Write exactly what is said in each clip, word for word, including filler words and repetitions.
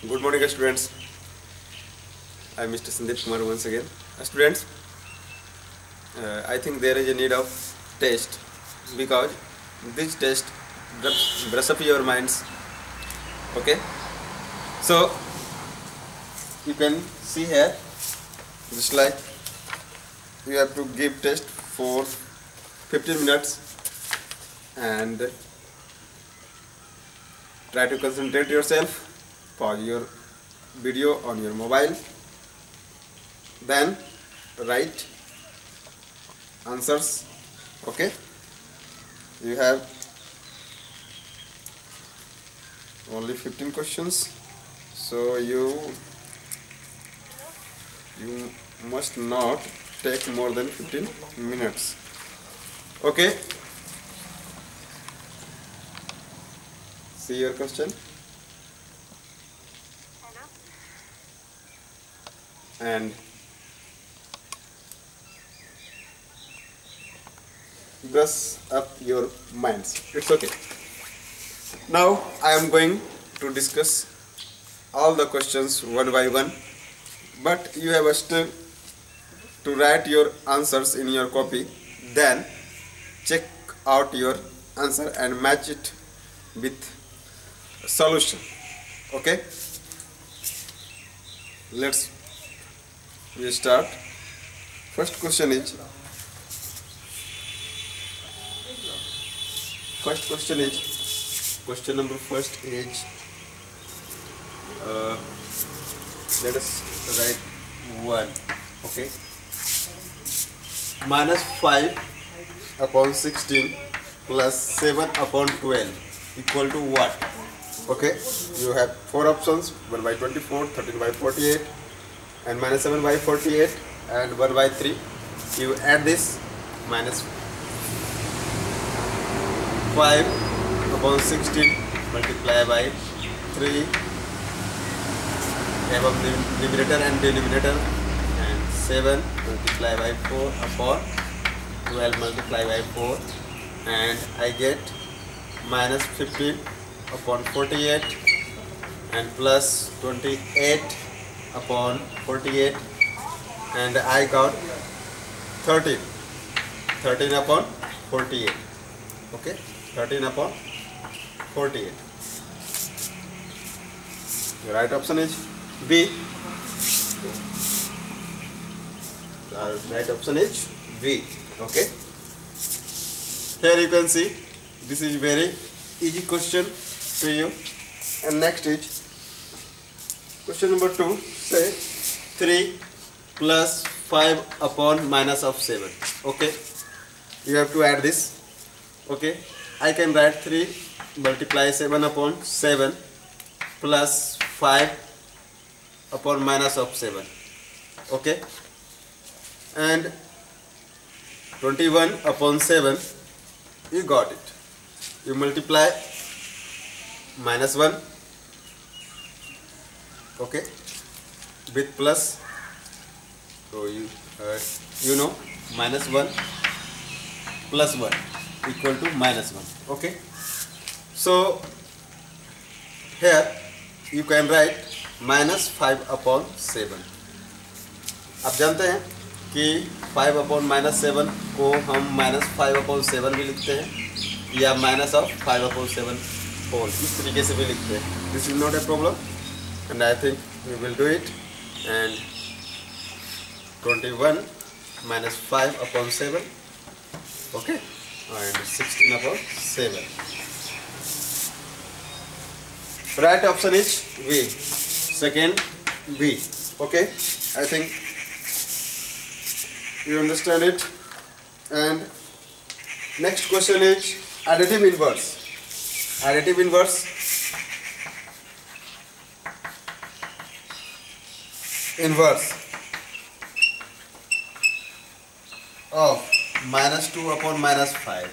Good morning, students. I am Mister Sandeep Kumar once again. Uh, students, uh, I think there is a need of test because this test brush, brush up your minds. Okay. So you can see here, just like you have to give test for fifteen minutes and try to concentrate yourself. Pause your video on your mobile, then write answers. Okay, you have only fifteen questions, so you you must not take more than fifteen minutes. Okay, see your question and brush up your minds. It's okay. Now I am going to discuss all the questions one by one, but you have still to write your answers in your copy, then check out your answer and match it with solution. Okay, let's we start. First question is first question is question number first is uh, let us write one. Okay, minus five upon sixteen plus seven upon twelve equal to what? Okay, you have four options: one by twenty-four, thirteen by forty-eight, and minus seven by forty-eight, and one by three. You add this: minus five upon sixteen multiply by three, above the numerator and denominator, and seven multiply by four upon twelve multiply by four, and I get minus fifteen upon forty-eight and plus twenty-eight upon forty-eight, and I got thirteen thirteen upon forty-eight. Okay, thirteen upon forty-eight. The right option is B. The right option is B. Okay, here you can see this is very easy question to you. And next is question number two. Say three plus five upon minus of seven. Okay, you have to add this. Okay, I can write three multiply seven upon seven plus five upon minus of seven. Okay, and twenty-one upon seven, you got it. You multiply minus one, okay, with plus, so you uh, you know minus one plus one equal to minus one. Okay, so here you can write minus five upon seven. आप जानते हैं कि five upon minus seven को हम minus five upon seven भी लिखते हैं या minus of five upon seven whole, इस तरीके से भी लिखते हैं. This is not a problem and I think we will do it. And twenty one minus five upon seven, okay, and sixteen upon seven. Right option is B. Second B. Okay, I think you understand it. And next question is additive inverse. Additive inverse inverse of minus two upon minus five.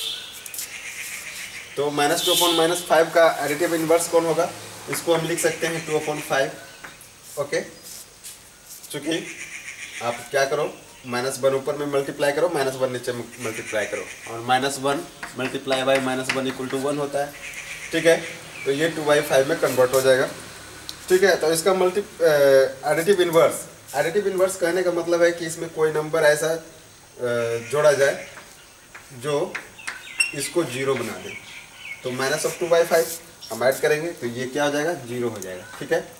तो minus two upon minus five का additive inverse कौन होगा? इसको हम लिख सकते हैं two upon five. Okay, चूंकि आप क्या करो, माइनस वन ऊपर में मल्टीप्लाई करो, माइनस वन नीचे मल्टीप्लाई करो, और minus one multiply by minus one equal to one होता है. ठीक है, तो ये टू बाई फाइव में कन्वर्ट हो जाएगा. ठीक है। तो इसका multi additive inverse, additive inverse कहने का मतलब है कि इसमें कोई नंबर ऐसा जोड़ा जाए जो इसको जीरो बना दे। तो minus of two by five हम ऐड करेंगे तो ये क्या हो जाएगा, जीरो हो जाएगा। ठीक है,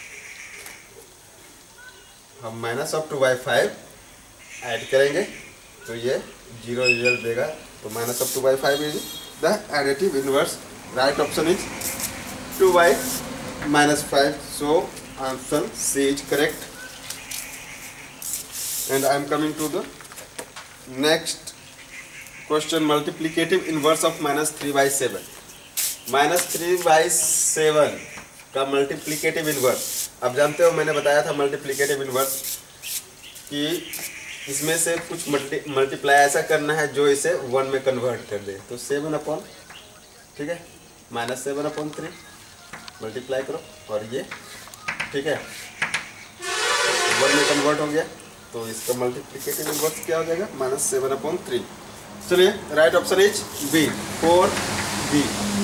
हम minus of two by five add करेंगे तो ये जीरो रिजल्ट देगा। तो minus of two by five is the additive inverse. Right option is two by minus five. So option C is correct. And I am coming to the next question, multiplicative inverse of minus three by seven. Minus three by seven का multiplicative inverse, अब जानते हो मैंने बताया था multiplicative inverse कि इसमें से कुछ मल्टी मल्टीप्लाई ऐसा करना है जो इसे वन में कन्वर्ट कर दे। तो सेवन अपॉन, ठीक है, minus seven upon three multiply करो और ये, ठीक है, वन में कन्वर्ट हो गया। तो इसका मल्टीप्लिकेटिव इनवर्स क्या हो जाएगा, माइनस सेवन अपॉन थ्री। चलिए right option is B, four B.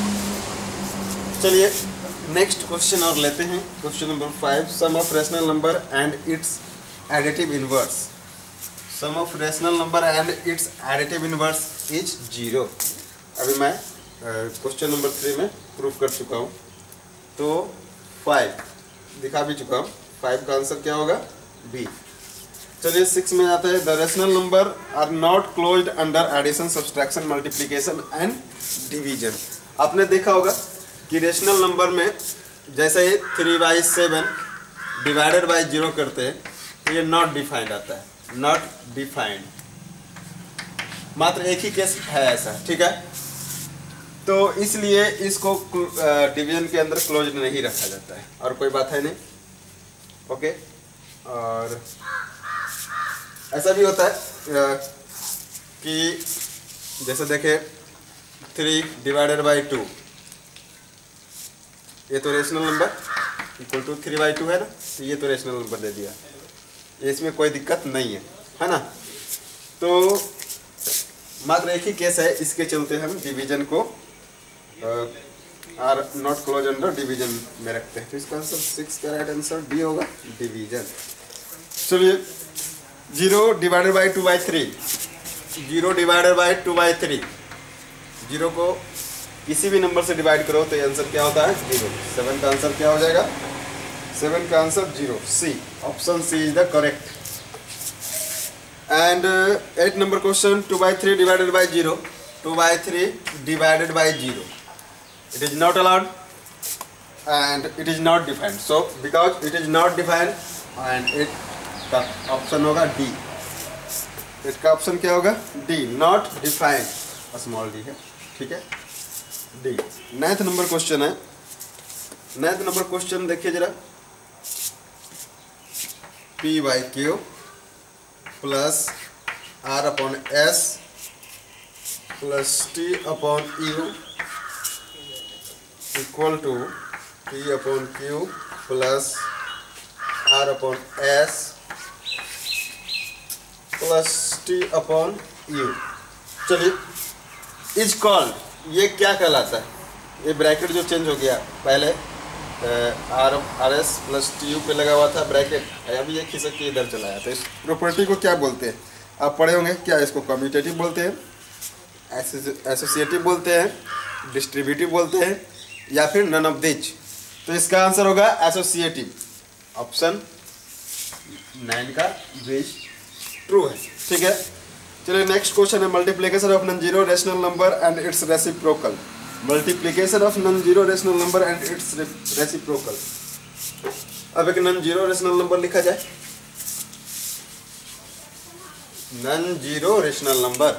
चलिए नेक्स्ट क्वेश्चन और लेते हैं, question number five, sum of rational number and its additive inverse. Sum of rational number and its additive inverse is zero. अभी मैं question number three में proof कर चुका हूँ। तो फाइव दिखा भी चुका हूँ, फाइव का आंसर क्या होगा, बी। चलिए सिक्स में आता है, the rational number are not closed under addition, subtraction, multiplication and division. आपने देखा होगा कि रेशनल नंबर में जैसे ही three by seven divided by zero करते हैं ये नॉट डिफाइंड आता है, नॉट डिफाइंड। मात्र एक ही केस है ऐसा, ठीक है। तो इसलिए इसको डिवीजन के अंदर क्लोज नहीं रखा जाता है, और कोई बात है नहीं, ओके। और ऐसा भी होता है कि जैसे देखें थ्री डिवाइडेड बाई टू, ये तो rational number equal to three by two है ना, तो ये तो रेशनल नंबर दे दिया, इसमें कोई दिक्कत नहीं है, है ना। तो मात्र एक ही केस है, इसके चलते हम डिवीजन को are not close under division में रखते हैं। तो इसका आंसर सिक्स का राइट आंसर डी होगा, डिवीजन। चलिए zero divided by two by three, zero divided by two by three, zero को किसी भी नंबर से डिवाइड करो तो ये आंसर क्या होता है, जीरो। सेवन का आंसर क्या हो जाएगा, सेवन का answer zero, C, option C is the correct. And eight number question, two by three divided by zero, two by three divided by zero, it is not allowed and it is not defined. So because it is not defined and it का option होगा D. इसका option क्या होगा, D, not defined, small D है, ठीक है, D. Ninth number question है, ninth number question देखिए जरा, P by Q plus R upon S plus T upon U equal to P upon Q plus R upon S plus T upon U. चलिए is called, ये क्या कहलाता है, ये bracket जो चेंज हो गया, पहले R R S plus T U पे लगा हुआ था ब्रैकेट, अभी ये खिसक के इधर चला आया। तो इस प्रॉपर्टी को क्या बोलते हैं, आप पढ़े होंगे, क्या इसको कम्यूटेटिव बोलते हैं, एसोसिएटिव बोलते हैं, डिस्ट्रीब्यूटिव बोलते हैं, या फिर नन ऑफ दिच। तो इसका आंसर होगा एसोसिएटिव, ऑप्शन नाइन का बीच ट्रू है, ठीक है। चलिए नेक्स्ट क्वेश्चन है, multiplication of non zero rational number and its reciprocal. Multiplication of non zero rational number and its reciprocal. अब एक नॉन जीरो रेशनल नंबर लिखा जाए, नॉन जीरो रेशनल नंबर,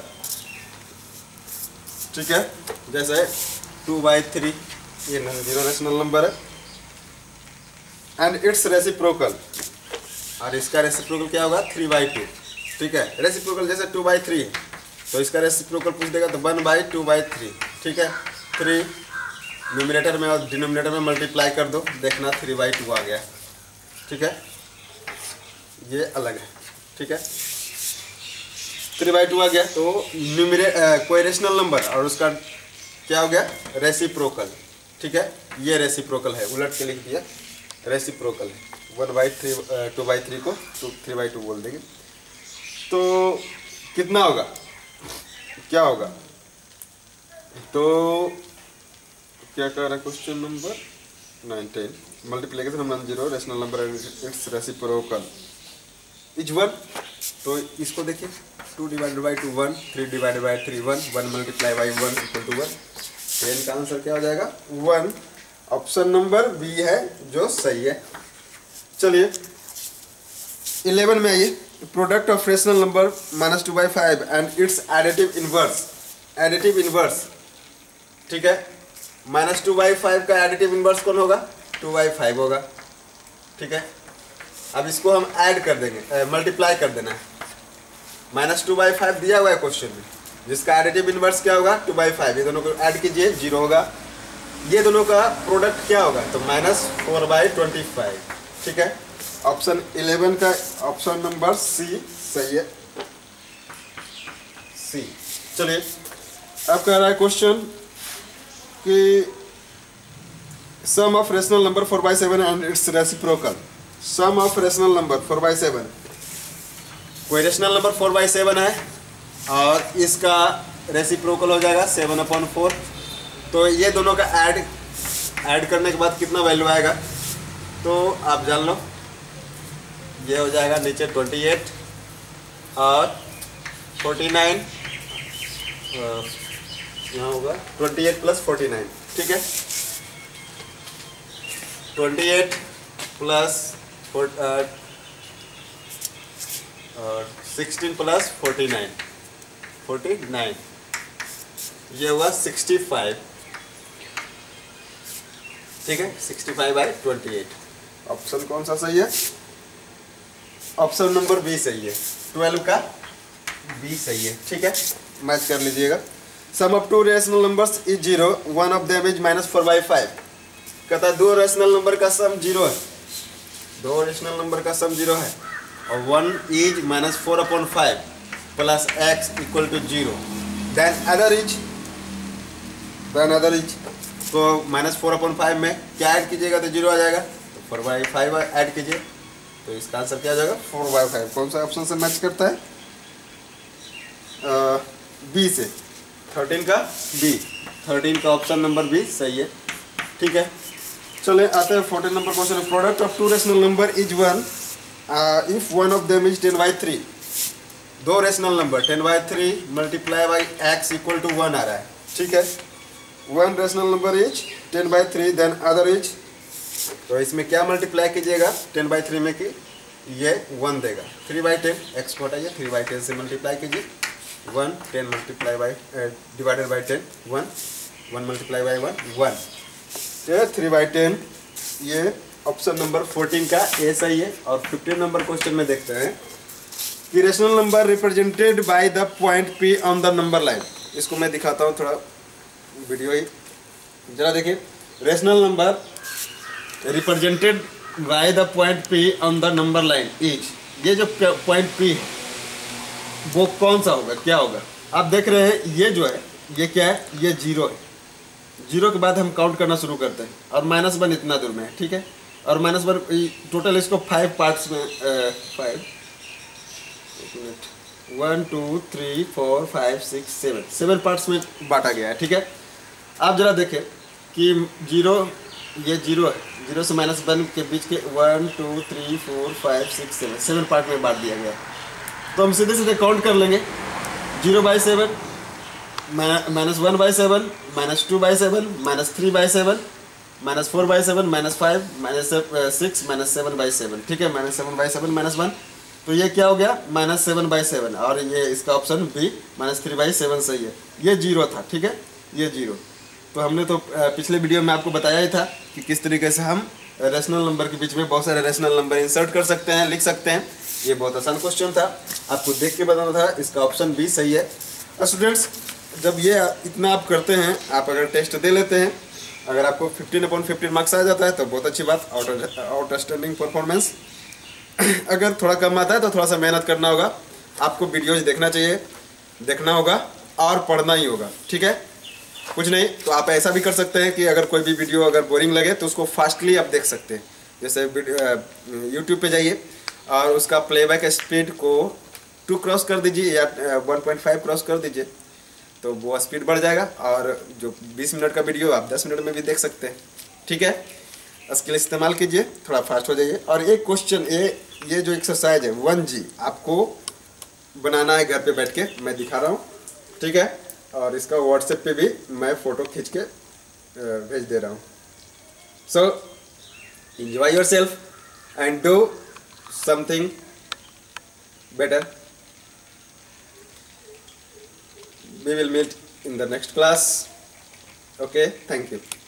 ठीक है, जैसे टू बाई थ्री, ये non zero rational number है, and its reciprocal, और इसका रेसिप्रोकल क्या होगा, थ्री बाई टू, ठीक है। रेसिप्रोकल जैसे टू बाई थ्री है तो इसका रेसिप्रोकल पूछ देगा तो one by two by three, ठीक है। थ्री न्यूमरेटर में और डिनोमिनेटर में मल्टीप्लाई कर दो, देखना थ्री बाई टू आ गया, ठीक है, ये अलग है, ठीक है, थ्री बाई टू आ गया। तो न्यूमरे कोई रेशनल नंबर और उसका क्या हो गया, रेसिप्रोकल, ठीक है, ये रेसिप्रोकल है, उलट के लिख दिया रेसिप्रोकल है, one by three two by three को टू थ्री बाई टू बोल देंगे। तो कितना होगा, क्या होगा, तो क्या कह रहा है question number nine ten, multiplication of non zero rational number and its reciprocal is one. तो इसको देखिए, two divided by two one, three divided by three one, one multiply by one equal to one. Ten का answer क्या हो जाएगा, one. Option number B है जो सही है। चलिए इलेवन में आइए, product of rational number minus two by five and its additive inverse, additive inverse, ठीक है। माइनस टू बाई फाइव का एडिटिव इनवर्स कौन होगा, टू बाई फाइव होगा, ठीक है। अब इसको हम ऐड कर देंगे, मल्टीप्लाई कर देना है। माइनस टू बाई फाइव दिया हुआ है क्वेश्चन में, जिसका एडिटिव इनवर्स क्या होगा, टू बाई फाइव। ये दोनों को ऐड कीजिए, जीरो होगा। ये दोनों का प्रोडक्ट क्या होगा, तो minus four by twenty five, ठीक है। ऑप्शन इलेवन का ऑप्शन नंबर सी सही है, सी। चलिए अब कह रहा है क्वेश्चन कि sum of rational number four by seven and its reciprocal. Sum of rational number four by seven, कोई rational number four by seven है और इसका रेसिप्रोकल हो जाएगा सेवन अपॉन फोर। तो ये दोनों का ऐड ऐड करने के बाद कितना वैल्यू आएगा, तो आप जान लो, ये हो जाएगा नीचे ट्वेंटी एट और फोर्टी नाइन, यहाँ होगा twenty eight plus forty nine, ठीक है। Twenty eight plus sixteen plus forty nine, forty nine, ये हुआ सिक्सटी फाइव, ठीक है। Sixty five by twenty eight. Option कौन सा सही है, ऑप्शन नंबर बी सही है, ट्वेल्व का बी सही है, ठीक है। मैच कर लीजिएगा। Sum of two rational numbers is zero, one of them is minus four by five. कहता है दो रेशनल नंबर का सम जीरो है, दो रेशनल नंबर का सम जीरो है और one is minus four upon five plus x equal to zero, then other is, then other is. तो माइनस फोर अपॉन फाइव में क्या ऐड कीजिएगा तो जीरो आ जाएगा, तो फोर बाई फाइव ऐड कीजिए, तो इसका आंसर क्या आ जाएगा, फोर बाई फाइव। कौन सा ऑप्शन से मैच करता है, बी से, थर्टीन का बी, थर्टीन का ऑप्शन नंबर बी सही है, ठीक है। चले आते हैं fourteen number question. Product of two rational number is one if one of them is ten by three. दो rational number ten by three multiply by x equal to one आ रहा है, ठीक है। One rational number is ten by three, then other is, तो इसमें क्या multiply कीजिएगा टेन बाई थ्री में कि ये वन देगा, थ्री बाई टेन, एक्स को हटाइए, थ्री बाई टेन से मल्टीप्लाई कीजिए, one, ten multiply by divided by ten, one, one multiply by one, one, three by ten. ये ऑप्शन नंबर फोर्टीन का ए सही है। और फिफ्टीन नंबर क्वेश्चन में देखते हैं कि rational number represented by the point P on the number line. इसको मैं दिखाता हूँ थोड़ा वीडियो ही, जरा देखिए। Rational number represented by the point P on the number line is, ये जो पॉइंट पी है वो कौन सा होगा, क्या होगा। आप देख रहे हैं ये जो है ये क्या है, ये जीरो है। जीरो के बाद हम काउंट करना शुरू करते हैं और माइनस वन इतना दूर में है, ठीक है। और माइनस वन टोटल इसको फाइव पार्ट्स में, फाइव, एक minute, one two three four five six seven, seven parts में बांटा गया है, ठीक है। आप जरा देखें कि जीरो, ये जीरो है, जीरो से माइनस वन के बीच के one two three four five six seven, seven part में बांट दिया गया है। तो हम सीधे सीधे काउंट कर लेंगे, zero by seven, minus one by seven, minus two by seven, minus three by seven, minus four by seven, minus five, minus six, minus seven by seven, ठीक है। Minus seven by seven, minus one, तो ये क्या हो गया, minus seven by seven. और ये इसका option B minus three by seven सही है। ये जीरो था, ठीक है, ये जीरो। तो हमने तो पिछले वीडियो में आपको बताया ही था कि किस तरीके से हम रेशनल नंबर के बीच में बहुत सारे रेशनल नंबर इंसर्ट कर सकते हैं, लिख सकते हैं। ये बहुत आसान क्वेश्चन था, आपको देख के बताना था। इसका ऑप्शन बी सही है। स्टूडेंट्स, जब ये इतना आप करते हैं, आप अगर टेस्ट दे लेते हैं, अगर आपको फिफ्टीन अपॉन फिफ्टीन मार्क्स आ जाता है तो बहुत अच्छी बात, आउट आउटस्टैंडिंग परफॉर्मेंस। अगर थोड़ा कम आता है तो थोड़ा सा मेहनत करना होगा, आपको वीडियोज देखना चाहिए, देखना होगा और पढ़ना ही होगा, ठीक है। कुछ नहीं तो आप ऐसा भी कर सकते हैं कि अगर कोई भी वीडियो अगर बोरिंग लगे तो उसको फास्टली आप देख सकते हैं। जैसे यूट्यूब पे जाइए और उसका प्लेबैक स्पीड को टू क्रॉस कर दीजिए या वन पॉइंट फाइव क्रॉस कर दीजिए, तो वो स्पीड बढ़ जाएगा और जो बीस मिनट का वीडियो आप दस मिनट में भी देख सकते हैं। ठीक है, स्किल इस्तेमाल कीजिए, थोड़ा फास्ट हो जाइए। और एक क्वेश्चन, ये ये जो एक्सरसाइज है वन जी आपको बनाना है घर पे बैठ के, मैं दिखा रहा हूँ। ठीक है, और इसका व्हाट्सएप पे भी मैं फ़ोटो खींच के भेज दे रहा हूँ। सो enjoy yourself and do something better. We will meet in the next class. Okay, thank you.